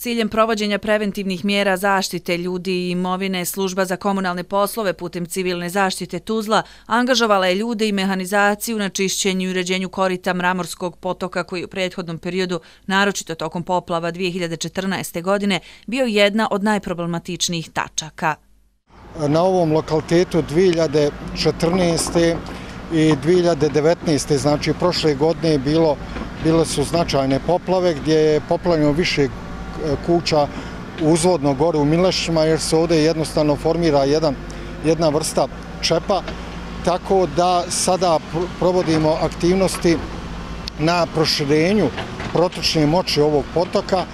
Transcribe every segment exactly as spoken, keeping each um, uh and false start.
ciljem provođenja preventivnih mjera zaštite ljudi i imovine, Služba za komunalne poslove putem civilne zaštite Tuzla angažovala je ljude i mehanizaciju na čišćenju i uređenju korita Mramorskog potoka koji u prethodnom periodu, naročito tokom poplava dvije hiljade četrnaeste. godine, bio jedna od najproblematičnijih tačaka. Na ovom lokalitetu dvije hiljade četrnaeste. i dvije hiljade devetnaeste. znači prošle godine bilo, bile su značajne poplave gdje je poplavljeno više kuća uzvodno gore u Milešćima jer se ovdje jednostavno formira jedan, jedna vrsta čepa, tako da sada provodimo aktivnosti na proširenju protočne moći ovog potoka.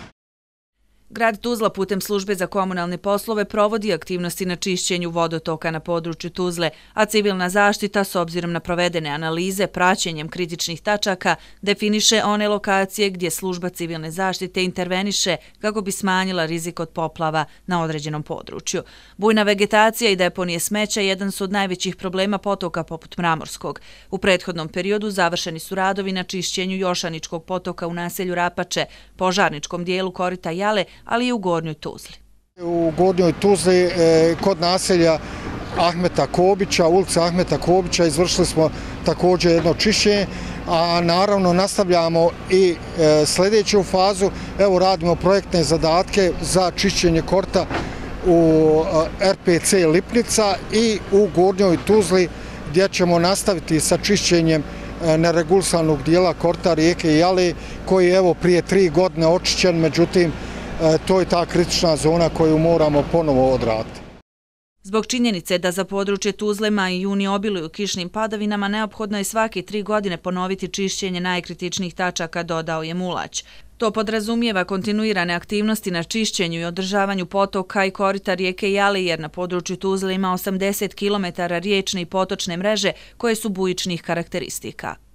Grad Tuzla putem Službe za komunalne poslove provodi aktivnosti na čišćenju vodotoka na području Tuzle, a civilna zaštita, s obzirom na provedene analize, praćenjem kritičnih tačaka, definiše one lokacije gdje služba civilne zaštite interveniše kako bi smanjila rizik od poplava na određenom području. Bujna vegetacija i deponije smeća jedan su od najvećih problema potoka poput Mramorskog. U prethodnom periodu završeni su radovi na čišćenju Jošaničkog potoka u naselju Rapače, požarničkom dijelu korita Jale, ali i u Gornjoj Tuzli. U Gornjoj Tuzli kod naselja Ahmeta Kobića, ulica Ahmeta Kobića, izvršili smo također jedno čišćenje, a naravno nastavljamo i sljedeću fazu. Evo radimo projektne zadatke za čišćenje korita u R P C Lipnica i u Gornjoj Tuzli gdje ćemo nastaviti sa čišćenjem neregulisanog dijela korita rijeke Jale koji je evo prije tri godine očišćen, međutim to je ta kritična zona koju moramo ponovo odraditi. Zbog činjenice da za područje Tuzle maj i juni obiluju kišnim padavinama, neophodno je svake tri godine ponoviti čišćenje najkritičnijih tačaka, dodao je Mulać. To podrazumijeva kontinuirane aktivnosti na čišćenju i održavanju potoka i korita rijeke Jale jer na području Tuzle ima osamdeset kilometara riječne i potočne mreže koje su bujičnih karakteristika.